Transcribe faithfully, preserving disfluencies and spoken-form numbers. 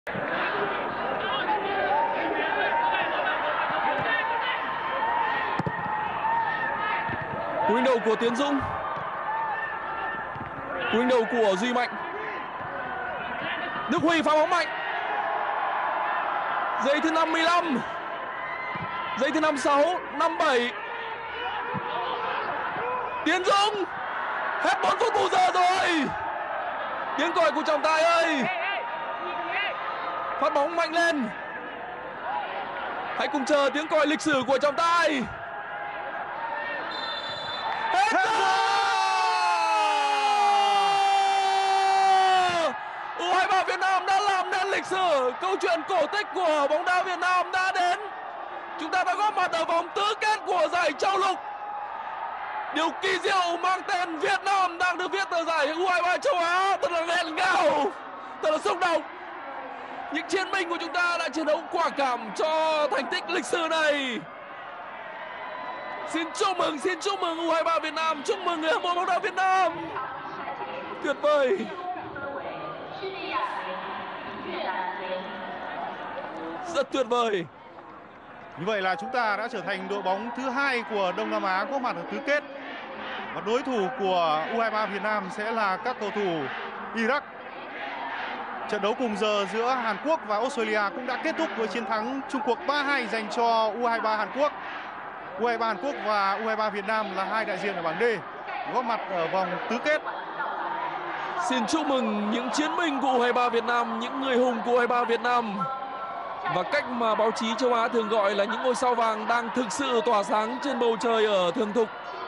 Cú đánh đầu của Tiến Dũng. Cú đánh đầu của Duy Mạnh. Đức Huy phá bóng mạnh. Giây thứ năm mươi lăm. Giây thứ năm mươi sáu, năm mươi bảy. Tiến Dũng. Hết bốn phút bù giờ rồi. Tiếng còi của trọng tài ơi. Phát bóng mạnh lên. Hãy cùng chờ tiếng còi lịch sử của trọng tài. Hết giờ. u hai ba Việt Nam đã làm nên lịch sử. Câu chuyện cổ tích của bóng đá Việt Nam đã đến. Chúng ta đã góp mặt ở vòng tứ kết của giải Châu Lục. Điều kỳ diệu mang tên Việt Nam đang được viết ở giải u hai ba châu Á. Thật là nghẹn ngào, thật là xúc động. Những chiến binh của chúng ta đã chiến đấu quả cảm cho thành tích lịch sử này. Xin chúc mừng, xin chúc mừng u hai ba Việt Nam, chúc mừng người hâm mộ bóng đá Việt Nam. Tuyệt vời. Rất tuyệt vời. Như vậy là chúng ta đã trở thành đội bóng thứ hai của Đông Nam Á có mặt ở tứ kết. Và đối thủ của u hai ba Việt Nam sẽ là các cầu thủ Iraq. Trận đấu cùng giờ giữa Hàn Quốc và Australia cũng đã kết thúc với chiến thắng chung cuộc ba hai dành cho u hai ba Hàn Quốc. u hai ba Hàn Quốc và u hai ba Việt Nam là hai đại diện ở bảng D, góp mặt ở vòng tứ kết. Xin chúc mừng những chiến binh của u hai ba Việt Nam, những người hùng của u hai ba Việt Nam. Và cách mà báo chí châu Á thường gọi là những ngôi sao vàng đang thực sự tỏa sáng trên bầu trời ở Thường Thục.